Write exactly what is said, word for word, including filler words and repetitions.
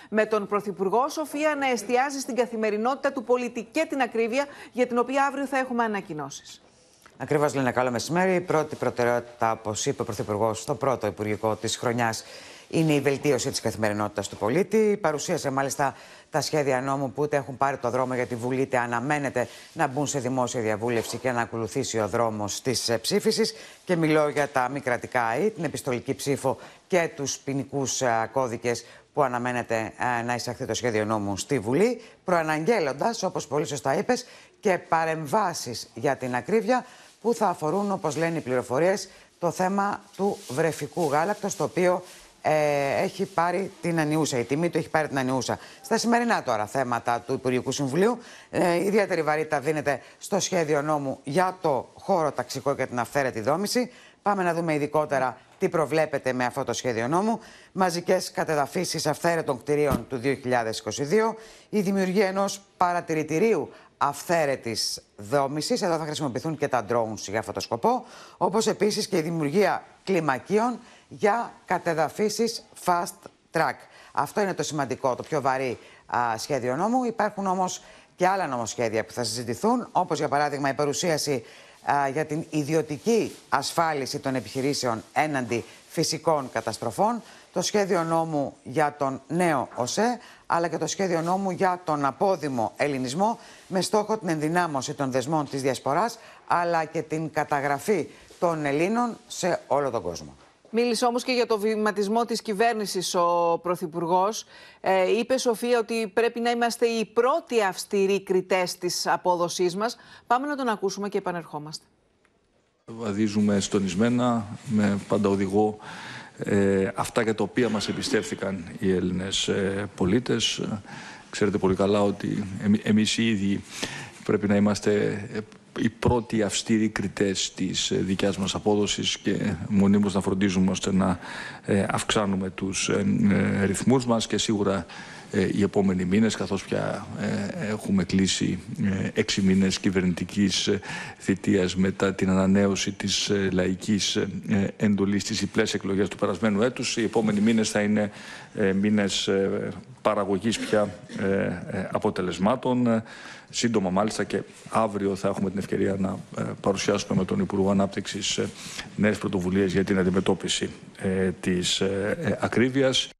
με τον Πρωθυπουργό Σοφία να εστιάζει στην καθημερινότητα του πολίτη και την ακρίβεια, για την οποία αύριο θα έχουμε ανακοινώσεις. Ακριβώς, Λίνα, καλό μεσημέρι. Η πρώτη προτεραιότητα, όπως είπε ο Πρωθυπουργός στο πρώτο Υπουργικό της χρονιάς, είναι η βελτίωση της καθημερινότητας του πολίτη. Παρουσίασε μάλιστα τα σχέδια νόμου που είτε έχουν πάρει το δρόμο για τη Βουλή, είτε αναμένεται να μπουν σε δημόσια διαβούλευση και να ακολουθήσει ο δρόμος της ψήφισης. Και μιλώ για τα μη κρατικά ΑΕ, την επιστολική ψήφο και τους ποινικούς κώδικες που αναμένεται να εισαχθεί το σχέδιο νόμου στη Βουλή, προαναγγέλλοντας, όπως πολύ σωστά είπες, και παρεμβάσεις για την ακρίβεια που θα αφορούν, όπως λένε οι πληροφορίες, το θέμα του βρεφικού γάλακτος, το οποίο ε, έχει πάρει την ανιούσα, η τιμή του έχει πάρει την ανιούσα. Στα σημερινά τώρα θέματα του Υπουργικού Συμβουλίου, ε, ιδιαίτερη βαρύτητα δίνεται στο σχέδιο νόμου για το χώρο ταξικό και την αυθαίρετη δόμηση. Πάμε να δούμε ειδικότερα τι προβλέπεται με αυτό το σχέδιο νόμου. Μαζικές κατεδαφίσεις αυθαίρετων κτηρίων του δύο χιλιάδες είκοσι δύο, η δημιουργία ενός παρατηρητηρίου αυθαίρετης δόμησης, εδώ θα χρησιμοποιηθούν και τα drones για αυτό το σκοπό, όπως επίσης και η δημιουργία κλιμακίων για κατεδαφίσεις fast track. Αυτό είναι το σημαντικό, το πιο βαρύ α, σχέδιο νόμου. Υπάρχουν όμως και άλλα νομοσχέδια που θα συζητηθούν, όπως για παράδειγμα η παρουσίαση α, για την ιδιωτική ασφάλιση των επιχειρήσεων έναντι φυσικών καταστροφών, το σχέδιο νόμου για τον νέο ΟΣΕ, αλλά και το σχέδιο νόμου για τον απόδημο ελληνισμό, με στόχο την ενδυνάμωση των δεσμών της διασποράς, αλλά και την καταγραφή των Ελλήνων σε όλο τον κόσμο. Μίλησε όμως και για το βηματισμό της κυβέρνησης ο Πρωθυπουργός. Ε, είπε, Σοφία, ότι πρέπει να είμαστε οι πρώτοι αυστηροί κριτές της απόδοσής μας. Πάμε να τον ακούσουμε και επανερχόμαστε. Βαδίζουμε στονισμένα, με πάντα οδηγό ε, αυτά για τα οποία μας εμπιστεύθηκαν οι Έλληνες ε, πολίτες. Ξέρετε πολύ καλά ότι εμεί, εμείς οι ίδιοι πρέπει να είμαστε οι πρώτοι αυστηροί κριτές της δικιάς μας απόδοσης και μονίμως να φροντίζουμε ώστε να ε, αυξάνουμε τους ε, ε, ρυθμούς μας, και σίγουρα ε, οι επόμενοι μήνες, καθώς πια ε, έχουμε κλείσει ε, έξι μήνες κυβερνητικής ε, θητείας μετά την ανανέωση της ε, λαϊκής ε, εντολής στις διπλές εκλογές του περασμένου έτους, οι επόμενοι μήνες θα είναι ε, μήνες ε, παραγωγής πια ε, ε, αποτελεσμάτων. Σύντομα μάλιστα και αύριο θα έχουμε την ευκαιρία να ε, παρουσιάσουμε με τον Υπουργό Ανάπτυξης ε, νέες πρωτοβουλίες για την αντιμετώπιση ε, της ε, ε, ακρίβειας.